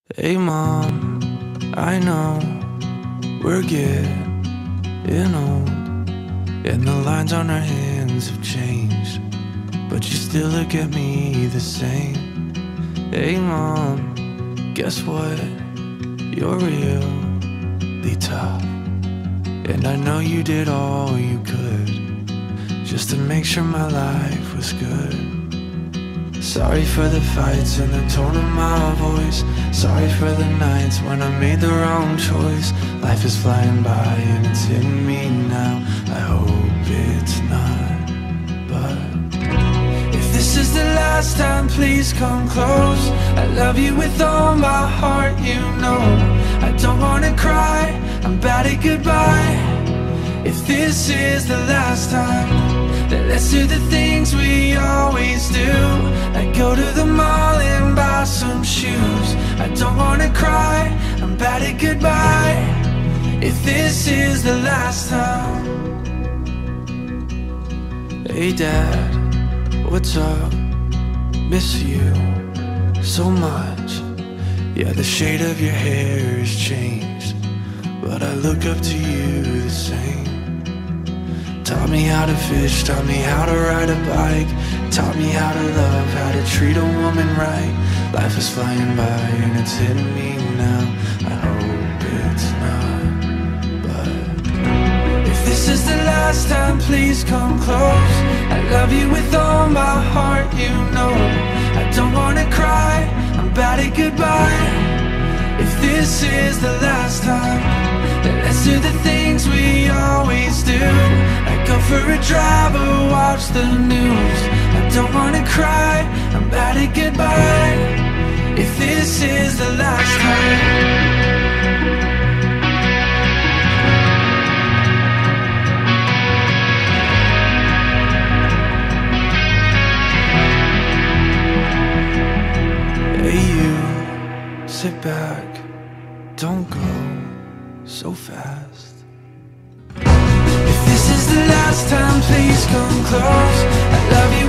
Hey mom, I know we're getting old, and the lines on our hands have changed, but you still look at me the same. Hey mom, guess what? You're really tough, and I know you did all you could just to make sure my life was good. Sorry for the fights and the tone of my voice. Sorry for the nights when I made the wrong choice. Life is flying by and it's hitting me now. I hope it's not, but if this is the last time, please come close. I love you with all my heart, you know. I don't wanna cry, I'm bad at goodbye. If this is the last time, then let's do the things we always do. Like go to the mall and buy some shoes. I don't wanna cry, I'm bad at goodbye. If this is the last time. Hey dad, what's up? Miss you so much. Yeah, the shade of your hair has changed, but I look up to you the same. Taught me how to fish, taught me how to ride a bike, taught me how to love, how to treat a woman right. Life is flying by and it's hitting me now. I hope it's not, but if this is the last time, please come close. I love you with all my heart, you know. I don't wanna cry, I'm bad at goodbye. If this is the last time, then let's do the things we always do. Like go for a drive or watch the news. I don't wanna cry, I'm bad at goodbye. If this is the last time. Hey you, sit back, don't go so fast. If this is the last time, please come close. I love you